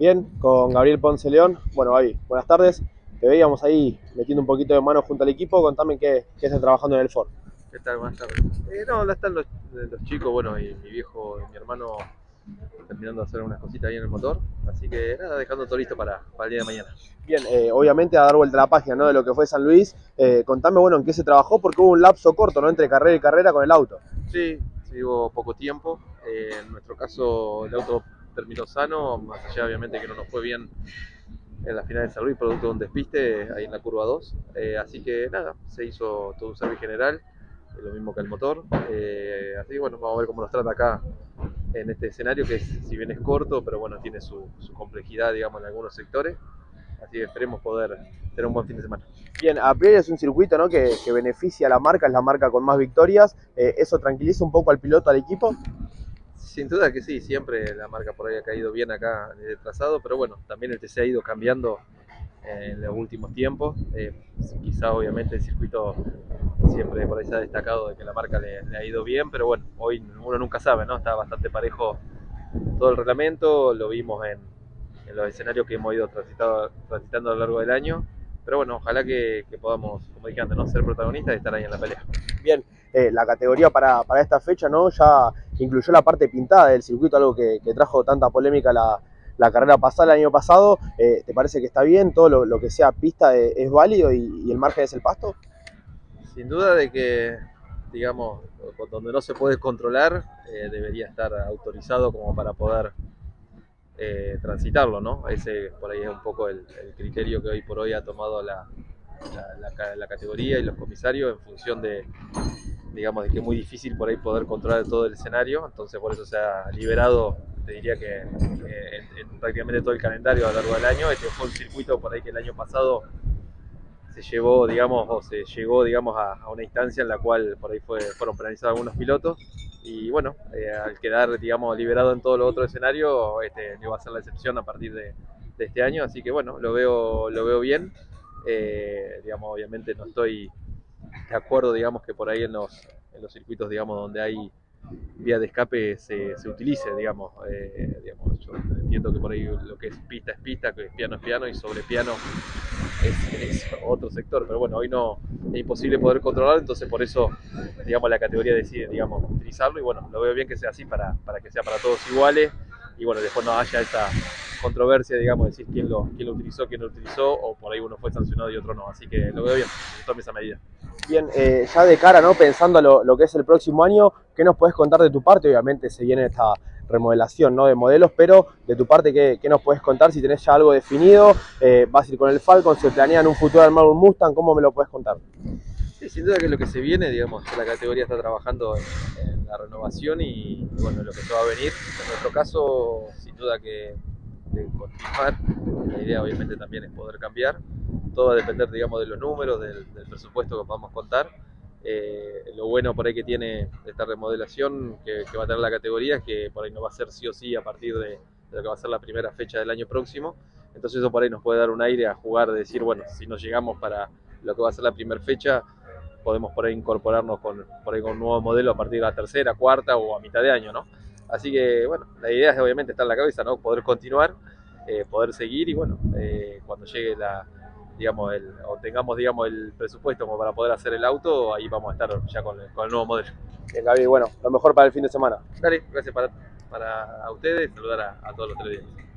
Bien, con Gabriel Ponce León. Bueno, Gaby, buenas tardes. Te veíamos ahí metiendo un poquito de mano junto al equipo. Contame qué estás trabajando en el Ford. ¿Qué tal? Buenas tardes. No, acá están los chicos, bueno, y mi viejo y mi hermano terminando de hacer unas cositas ahí en el motor. Así que nada, dejando todo listo para el día de mañana. Bien, obviamente a dar vuelta a la página, ¿no?, de lo que fue San Luis. Contame, bueno, en qué se trabajó, porque hubo un lapso corto, ¿no?, entre carrera y carrera con el auto. Sí, hubo poco tiempo. En nuestro caso, el auto terminó sano, más allá obviamente que no nos fue bien en la final de San Luis, producto de un despiste ahí en la curva 2. Así que nada, se hizo todo un servicio general, lo mismo que el motor. Así que bueno, vamos a ver cómo nos trata acá en este escenario que si bien es corto, pero bueno, tiene su complejidad, digamos, en algunos sectores. Así que esperemos poder tener un buen fin de semana. Bien, Aprilia es un circuito, ¿no?, que beneficia a la marca, es la marca con más victorias. ¿Eso tranquiliza un poco al piloto, al equipo? Sin duda que sí, siempre la marca por ahí ha caído bien acá en el trazado, pero bueno, también el TC ha ido cambiando en los últimos tiempos. Quizá obviamente el circuito siempre por ahí se ha destacado de que la marca le ha ido bien, pero bueno, hoy uno nunca sabe, ¿no? Está bastante parejo todo el reglamento, lo vimos en los escenarios que hemos ido transitando a lo largo del año, pero bueno, ojalá que podamos, como dije antes, ¿no?, ser protagonistas y estar ahí en la pelea. Bien, la categoría para esta fecha, ¿no?, ya incluyó la parte pintada del circuito, algo que trajo tanta polémica la carrera pasada, el año pasado. ¿Te parece que está bien? ¿Todo lo que sea pista es válido y el margen es el pasto? Sin duda de que, digamos, donde no se puede controlar, debería estar autorizado como para poder transitarlo, ¿no? Ese por ahí es un poco el criterio que hoy por hoy ha tomado la categoría y los comisarios en función de, digamos, de que es muy difícil por ahí poder controlar todo el escenario, entonces por eso se ha liberado, te diría que en prácticamente todo el calendario a lo largo del año. Este fue un circuito por ahí que el año pasado se llevó, digamos, o se llegó, digamos, a una instancia en la cual por ahí fueron penalizados algunos pilotos. Y bueno, al quedar, digamos, liberado en todos los otros escenarios, no iba a ser la excepción a partir de este año. Así que bueno, lo veo bien. Digamos, obviamente no estoy de acuerdo, digamos, que por ahí en los circuitos, digamos, donde hay vía de escape se utilice, digamos. Yo entiendo que por ahí lo que es pista, que es piano y sobre piano es otro sector, pero bueno, hoy no es imposible poder controlarlo, entonces por eso, digamos, la categoría decide, digamos, utilizarlo, y bueno, lo veo bien que sea así para que sea para todos iguales, y bueno, después no haya esa controversia, digamos, decir quién lo utilizó, quién no lo utilizó, o por ahí uno fue sancionado y otro no, así que lo veo bien, tome esa medida. Bien, ya de cara, ¿no?, pensando lo que es el próximo año, ¿qué nos puedes contar de tu parte? Obviamente se viene esta remodelación, ¿no?, de modelos, pero de tu parte, ¿qué nos puedes contar? Si tenés ya algo definido, ¿vas a ir con el Falcon? ¿Se planea en un futuro armar un Mustang? ¿Cómo me lo puedes contar? Sí, sin duda que es lo que se viene, digamos, la categoría está trabajando en la renovación y bueno, lo que se va a venir. En nuestro caso, sin duda que de continuar, la idea obviamente también es poder cambiar. Todo va a depender, digamos, de los números, del presupuesto que podamos contar. Lo bueno por ahí que tiene esta remodelación que va a tener la categoría es que por ahí no va a ser sí o sí a partir de lo que va a ser la primera fecha del año próximo. Entonces eso por ahí nos puede dar un aire a jugar, de decir, bueno, si nos llegamos para lo que va a ser la primera fecha, podemos por ahí incorporarnos por ahí con un nuevo modelo a partir de la tercera, cuarta o a mitad de año, ¿no? Así que, bueno, la idea es obviamente estar en la cabeza, ¿no? Poder continuar, poder seguir y, bueno, cuando llegue digamos, o tengamos, digamos, el presupuesto como para poder hacer el auto, ahí vamos a estar ya con el nuevo modelo. Bien, Gaby, bueno, lo mejor para el fin de semana. Dale, gracias para ustedes, saludar a todos los televidentes.